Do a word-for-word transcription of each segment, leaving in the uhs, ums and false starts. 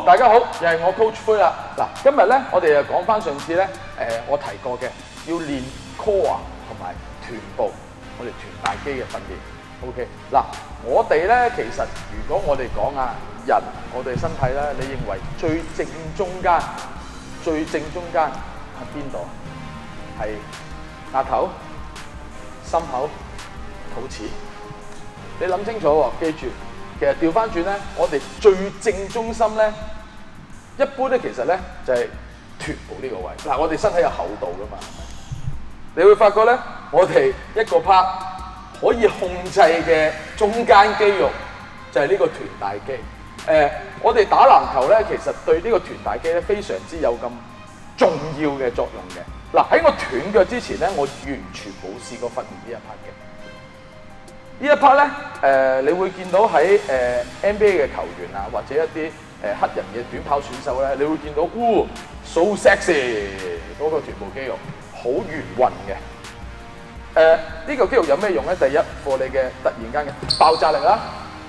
大家好，又係我 Coach 灰啦。嗱，今日咧我哋又講翻上次咧，誒、呃、我提過嘅，要練 core 同埋臀部，我哋臀大肌嘅訓練。OK， 嗱，我哋咧其實如果我哋講啊人，我哋身體咧，你認為最正中間、最正中間喺邊度？係額頭、心口、肚臍。你諗清楚喎，記住。其實調翻轉咧，我哋最正中心咧，一般咧其實咧就係臀部呢個位。嗱，我哋身體有厚度噶嘛，你會發覺咧，我哋一個 part 可以控制嘅中間肌肉就係呢個臀大肌。誒、呃，我哋打籃球咧，其實對呢個臀大肌咧非常之有咁重要嘅作用嘅。嗱，喺我斷腳之前咧，我完全冇試過訓練呢一 part 嘅。呢一 part 咧，誒、呃，你會見到喺誒、呃、N B A 嘅球員啊，或者一啲誒、呃、黑人嘅短跑選手咧，你會見到，哇 ，so sexy 嗰個臀部肌肉，好圓潤嘅。誒、呃，呢、這個肌肉有咩用咧？第一，課你嘅突然間嘅爆炸力啦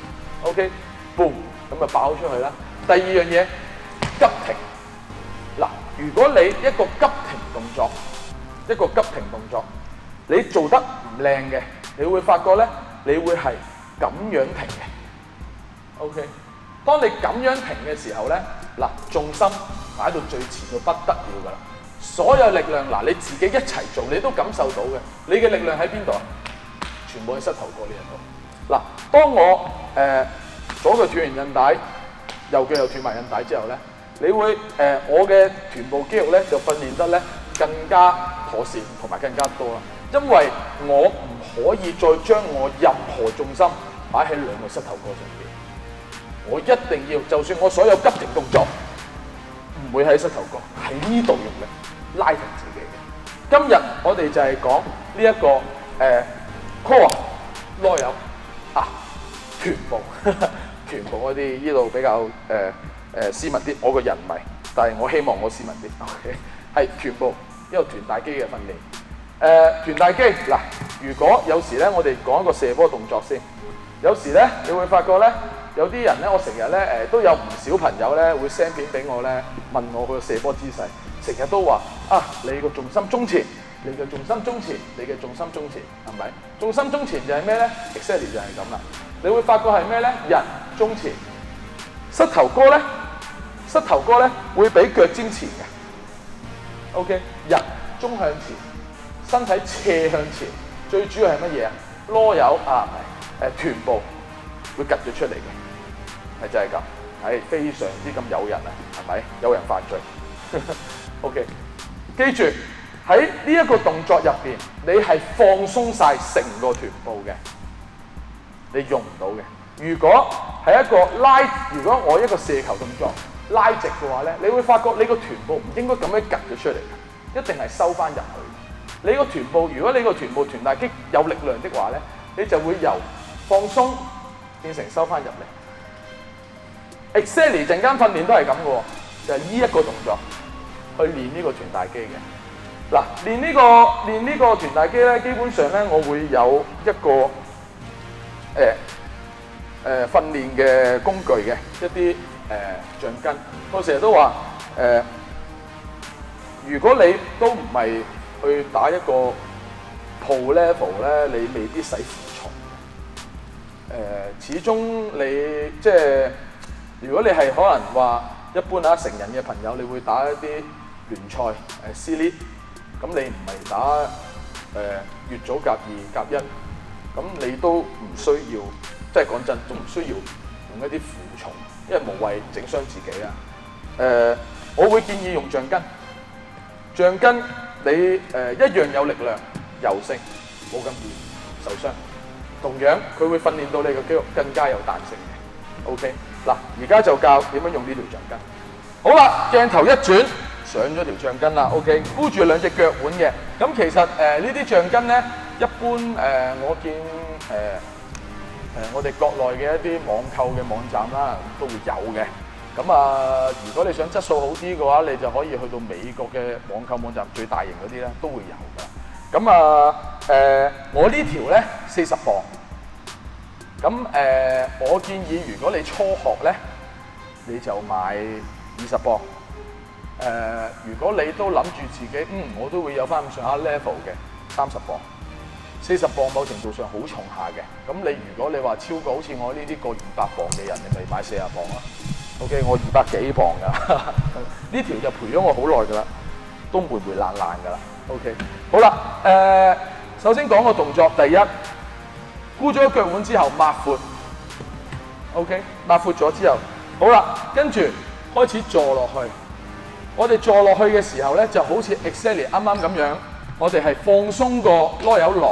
，OK，boom， 咁啊爆出去啦。第二樣嘢，急停。嗱，如果你一個急停動作，一個急停動作，你做得唔靚嘅，你會發覺咧。你會係咁樣停嘅 ，OK。當你咁樣停嘅時候咧，嗱，重心擺到最前到不得了噶啦，所有力量嗱你自己一齊做，你都感受到嘅。你嘅力量喺邊度啊？全部喺膝頭哥呢一度。嗱，當我誒、呃、左腳斷完韌帶，右腳又斷埋韌帶之後咧，你會誒、呃、我嘅臀部肌肉咧就訓練得咧更加妥善同埋更加多啦。因為我唔可以再將我任何重心擺喺兩個膝頭哥上邊，我一定要，就算我所有急停動作唔會喺膝頭哥，喺呢度用力拉停自己嘅。今日我哋就係講呢一個誒、呃、core 內有啊臀部，臀部嗰啲呢度比較誒誒、呃呃、斯文啲，我個人唔係，但係我希望我斯文啲。OK， 係臀部呢個臀大肌嘅訓練。誒、呃、臀大肌嗱，如果有時咧，我哋講一個射波動作先。有時咧，你會發覺咧，有啲人咧，我成日咧誒都有唔少朋友咧會 send 片俾我咧，問我佢個射波姿勢，成日都話啊，你個重心中前，你嘅重心中前，你嘅重心中前，係咪？重心中前就係咩咧 ？exactly 就係咁啦。你會發覺係咩咧？人中前，膝頭哥咧，膝頭哥咧會比腳尖前嘅。OK， 人中向前。身體斜向前，最主要係乜嘢啊？囉柚啊，唔係誒臀部會趌咗出嚟嘅，係就係咁，係非常之咁誘人啊，係咪？誘人犯罪。OK， 記住喺呢一個動作入邊，你係放鬆晒成個臀部嘅，你用唔到嘅。如果係一個拉，如果我一個射球動作拉直嘅話咧，你會發覺你個臀部唔應該咁樣趌咗出嚟嘅，一定係收翻入去。你個臀部，如果你個臀部臀大肌有力量的話咧，你就會由放鬆變成收翻入嚟。Exactly 陣間訓練都係咁嘅喎，就係呢一個動作去練呢個臀大肌嘅。嗱，練呢個練呢個臀大肌咧，基本上咧我會有一個誒誒、呃呃、訓練嘅工具嘅一啲誒橡筋。我成日都話誒、呃，如果你都唔係去打一個 pro level 咧，你未必使負重。誒、呃，始終你即係如果你係可能話一般啊成人嘅朋友，你會打一啲聯賽誒 C League，咁你唔係打誒乙組甲二甲一，咁你都唔需要，即係講真，仲唔需要用一啲負重，因為無謂整傷自己啊。誒、呃，我會建議用橡筋，橡筋。你誒、呃、一樣有力量，柔性，冇咁易受傷。同樣佢會訓練到你嘅肌肉更加有彈性嘅。OK， 嗱，而家就教點樣用呢條橡筋。好啦，鏡頭一轉，上咗條橡筋啦。OK， 箍住兩隻腳腕嘅。咁其實誒、呃、呢啲橡筋咧，一般誒、呃、我見誒誒、呃呃、我哋國內嘅一啲網購嘅網站啦，都會有嘅。咁啊，如果你想質素好啲嘅話，你就可以去到美國嘅網購網站，最大型嗰啲咧都會有㗎。咁啊，誒、呃，我呢條咧四十磅。咁誒、呃，我建議如果你初學咧， 你就買二十磅。誒、呃，如果你都諗住自己，嗯，我都會有翻咁上下 level 嘅，三十磅、四十磅，某程度上好重下嘅。咁你如果你話超過好似我呢啲個二百磅嘅人，你咪買四十磅啦。OK， 我二百幾磅㗎，呢條就陪咗我好耐㗎啦，都霉霉爛爛㗎啦。OK， 好啦，誒、呃，首先講個動作，第一，箍咗腳腕之後抹闊 ，OK， 抹闊咗之後，好啦，跟住開始坐落去。我哋坐落去嘅時候咧，就好似 exactly 啱啱咁樣，我哋係放鬆個囉柚落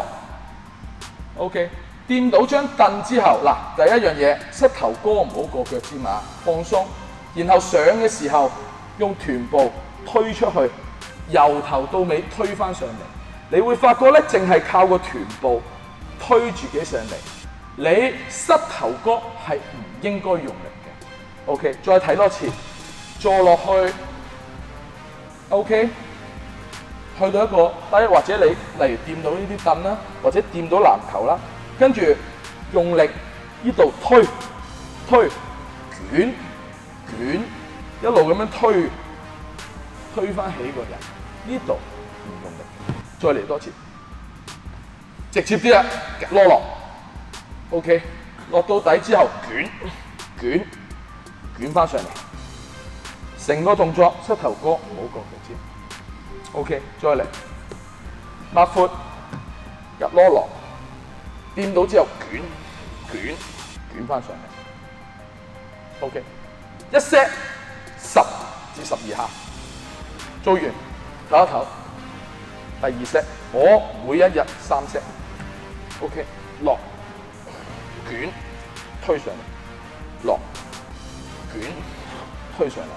，OK， 掂到張凳之後，嗱，第一樣嘢，膝頭哥唔好過腳尖啊，放鬆，然後上嘅時候用臀部推出去，由頭到尾推返上嚟，你會發覺咧，淨係靠個臀部推自己上嚟，你膝頭哥係唔應該用力嘅 ，OK， 再睇多次，坐落去。OK， 去到一個低，或者你例如掂到呢啲凳啦，或者掂到籃球啦，跟住用力呢度推推捲捲，一路咁樣推推翻起個人，呢度唔用力，再嚟多次，直接啲啦，攞落 ，OK， 落到底之後捲捲捲翻上嚟。成個動作膝頭哥唔好過腳尖 ，OK， 再嚟抹闊入攞落，掂到之後捲捲捲翻上嚟 ，OK， 一 set 十至十二下，做完唞一唞，第二 set 我每一日三 set，OK， 落捲推上嚟，落捲推上嚟。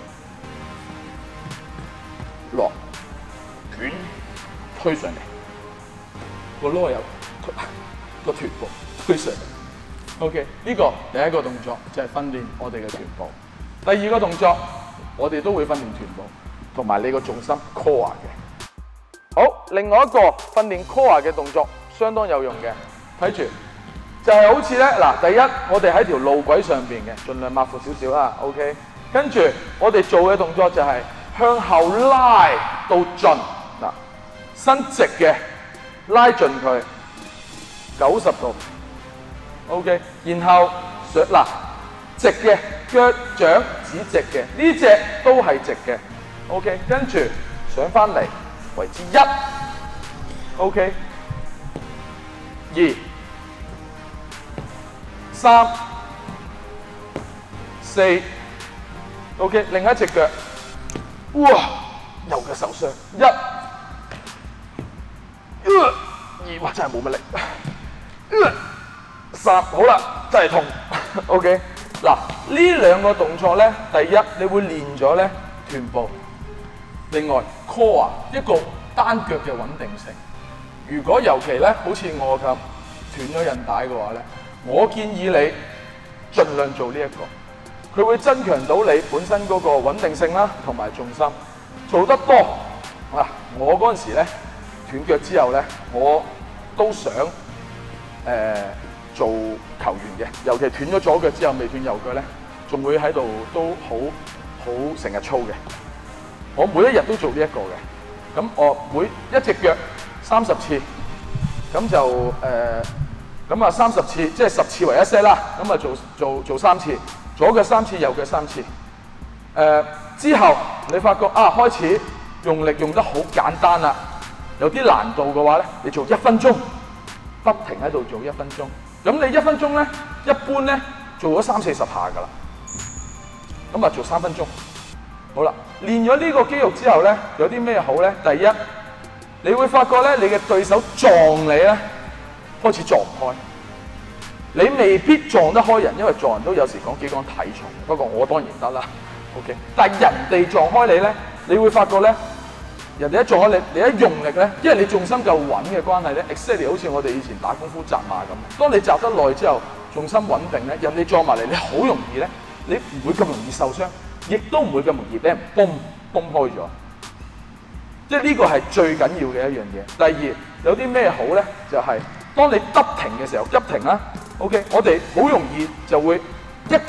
落捲推上嚟，個囉柚個臀部推上嚟。OK， 呢個第一個動作就係訓練我哋嘅臀部。第二個動作，我哋都會訓練臀部同埋你個重心 core 嘅。好，另外一個訓練 core 嘅動作相當有用嘅，睇住就係、是、好似咧嗱，第一我哋喺條路軌上邊嘅，盡量抹闊少少啦。OK， 跟住我哋做嘅動作就係、是。向後拉到盡嗱，伸直嘅拉盡佢九十度 ，OK， 然後上嗱直嘅腳掌指直嘅，呢隻都係直嘅 ，OK， 跟住上翻嚟為之一 ，OK， 二、三、四 ，OK， 另一隻腳。哇！右腳受傷，一、呃、二，哇！真係冇乜力。呃、三，好啦，真係痛。OK， 嗱，呢兩個動作咧，第一你會練咗咧臀部，另外 core 一個單腳嘅穩定性。如果尤其咧，好似我咁斷咗韌帶嘅話咧，我建議你盡量做呢、這、一個。佢會增強到你本身嗰個穩定性啦，同埋重心。做得多啊！我嗰陣時咧斷腳之後咧，我都想誒、呃、做球員嘅。尤其斷咗左腳之後，未斷右腳咧，仲會喺度都好好成日操嘅。我每一日都做呢一個嘅。咁我每一隻腳三十次，咁就誒咁啊三十次，即係十次為一 set 啦。咁啊做做做三次。左腳三次，右腳三次。誒、呃、之後你發覺啊，開始用力用得好簡單啦，有啲難度嘅話咧，你做一分鐘，不停喺度做一分鐘。咁你一分鐘咧，一般咧做咗三四十下㗎啦。咁啊做三分鐘。好啦，練咗呢個肌肉之後咧，有啲咩好咧？第一，你會發覺咧，你嘅對手撞你咧，開始撞唔開。你未必撞得開人，因為撞人都有時講幾講體重，不過我當然得啦。OK， 但係人哋撞開你咧，你會發覺咧，人哋一撞開你，你一用力咧，因為你重心夠穩嘅關係咧 ，exactly 好似我哋以前打功夫紮馬咁。當你紮得耐之後，重心穩定咧，人哋撞埋嚟，你好容易咧，你唔會咁容易受傷，亦都唔會咁容易俾人崩崩開咗。即係呢個係最緊要嘅一樣嘢。第二，有啲咩好咧？就係、是、當你急停嘅時候，急停啦。OK， 我哋好容易就會一急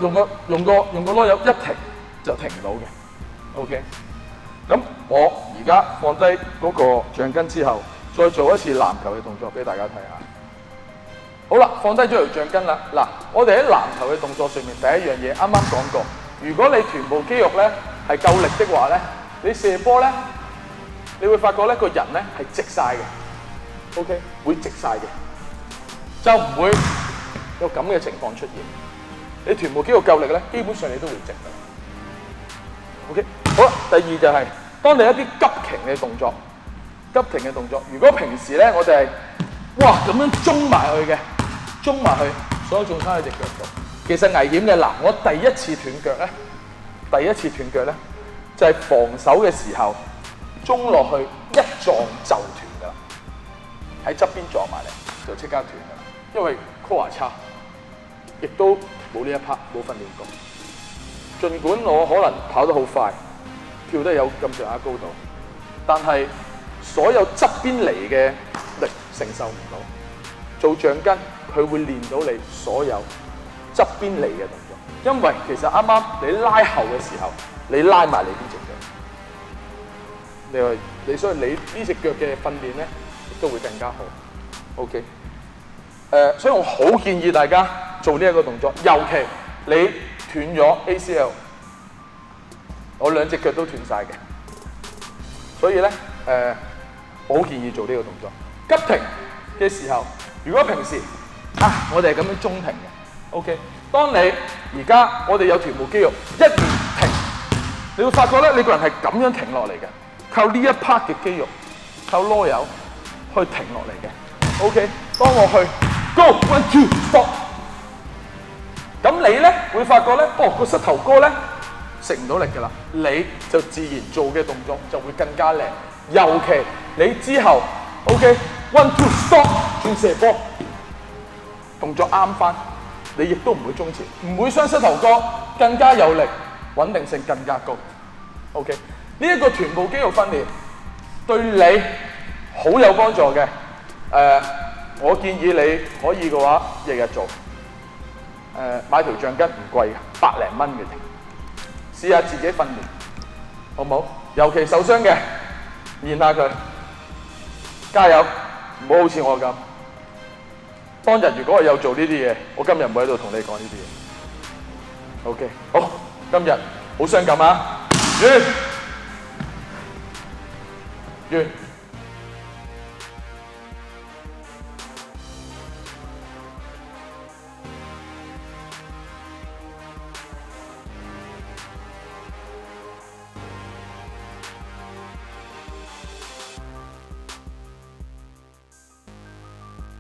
用個用個用個籮柚一停就停唔到嘅。OK， 咁我而家放低嗰個橡筋之後，再做一次籃球嘅動作俾大家睇下。好啦，放低咗條橡筋啦。嗱，我哋喺籃球嘅動作上面第一樣嘢啱啱講過，如果你臀部肌肉咧係夠力的話咧，你射波咧，你會發覺咧個人咧係直晒嘅。OK， 會直晒嘅，就唔會有咁嘅情況出現。你臀部肌肉夠力咧，基本上你都會直嘅。OK， 好啦，第二就係、是、當你一啲急停嘅動作，急停嘅動作，如果平時咧我哋係哇咁樣中埋去嘅，中埋去，所有重心喺隻腳度，其實危險嘅。嗱，我第一次斷腳咧，第一次斷腳咧就係、是、防守嘅時候，中落去一撞就斷㗎啦，喺側邊撞埋嚟就即刻斷㗎啦，因為 core 差，亦都冇呢一 part 冇訓練過。儘管我可能跑得好快，跳得有咁上下高度，但係所有側邊嚟嘅力承受唔到。做橡筋，佢會練到你所有側邊嚟嘅動作，因為其實啱啱你拉後嘅時候，你拉埋你呢隻腳，你話你所以你呢隻腳嘅訓練咧，亦都會更加好。OK， 誒、呃，所以我好建議大家做呢一個動作，尤其你斷咗 A C L， 我兩隻腳都斷晒嘅，所以咧誒、呃，我好建議做呢個動作。急停嘅時候，如果平時啊，我哋係咁樣中停嘅 ，OK。當你而家我哋有臀部肌肉一言停，你會發覺咧，你個人係咁樣停落嚟嘅，靠呢一 part 嘅肌肉，靠籮柚去停落嚟嘅 ，OK。當我去 go one two stop， 咁你咧會發覺咧，哦個膝頭哥咧食唔到力㗎啦，你就自然做嘅動作就會更加靚。尤其你之後 OK one two stop 轉射波，動作啱翻，你亦都唔會中前，唔會傷膝頭哥，更加有力，穩定性更加高。OK， 呢一個臀部肌肉訓練對你好有幫助嘅。誒、呃，我建議你可以嘅話，日日做。誒、呃，買條橡筋唔貴嘅，百零蚊嘅啫。試下自己訓練，好唔好？尤其受傷嘅，練下佢，加油，唔好好似我咁。當日如果我有做呢啲嘢，我今日唔會喺度同你講呢啲嘢。OK， 好，今日好傷感啊！完，完。